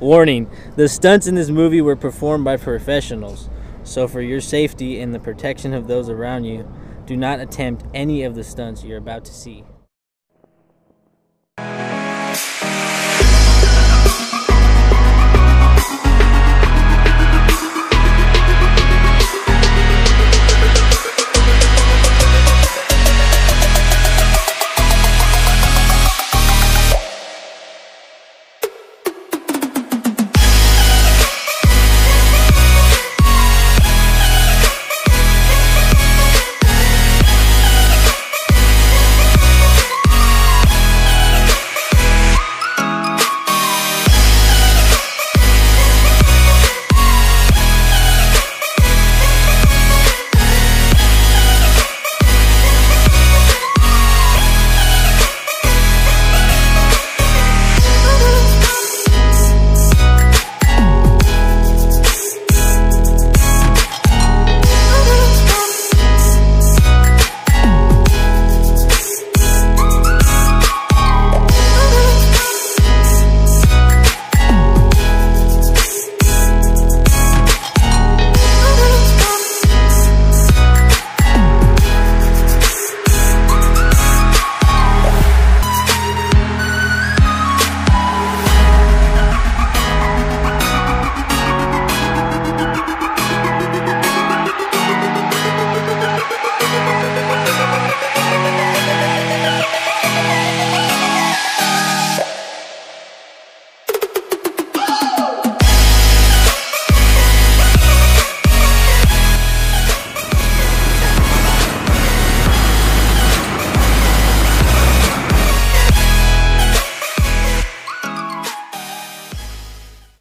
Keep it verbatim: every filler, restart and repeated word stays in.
Warning, the stunts in this movie were performed by professionals. So for your safety and the protection of those around you, do not attempt any of the stunts you're about to see.